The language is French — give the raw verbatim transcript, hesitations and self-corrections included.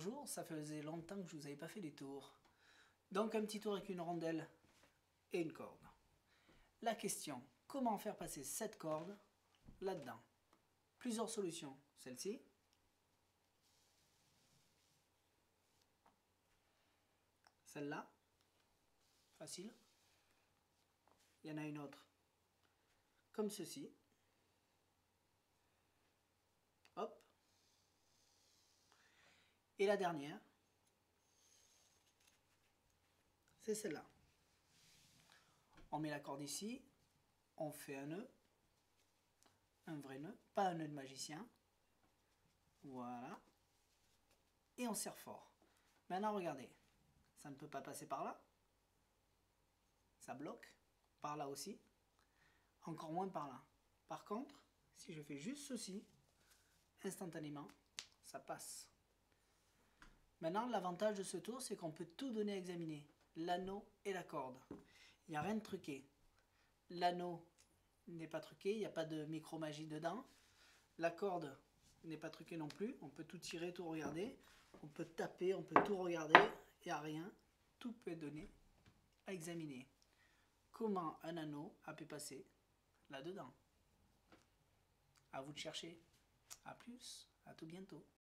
bonjour, ça faisait longtemps que je vous avais pas fait des tours. Donc un petit tour avec une rondelle et une corde. La question, comment faire passer cette corde là-dedans? Plusieurs solutions. Celle-ci. Celle-là. Facile. Il y en a une autre. Comme ceci. Hop. Et la dernière, c'est celle-là. On met la corde ici, on fait un nœud, un vrai nœud, pas un nœud de magicien. Voilà. Et on serre fort. Maintenant, regardez, ça ne peut pas passer par là. Ça bloque. Par là aussi. Encore moins par là. Par contre, si je fais juste ceci, instantanément, ça passe. Maintenant, l'avantage de ce tour, c'est qu'on peut tout donner à examiner. L'anneau et la corde. Il n'y a rien de truqué. L'anneau n'est pas truqué, il n'y a pas de micro-magie dedans. La corde n'est pas truquée non plus. On peut tout tirer, tout regarder. On peut taper, on peut tout regarder. Il n'y a rien. Tout peut être donné à examiner. Comment un anneau a pu passer là-dedans? À vous de chercher. A plus, à tout bientôt.